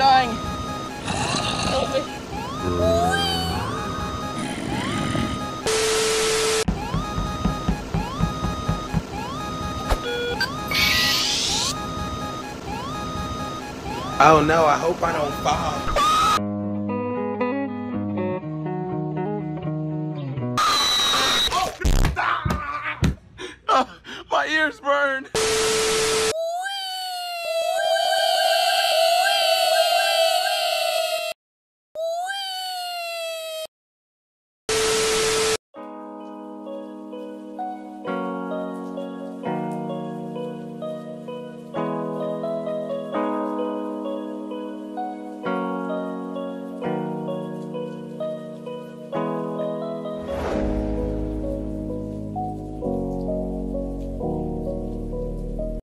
dying. Help me. Oh no, I hope I don't fall. Oh, my ears burn.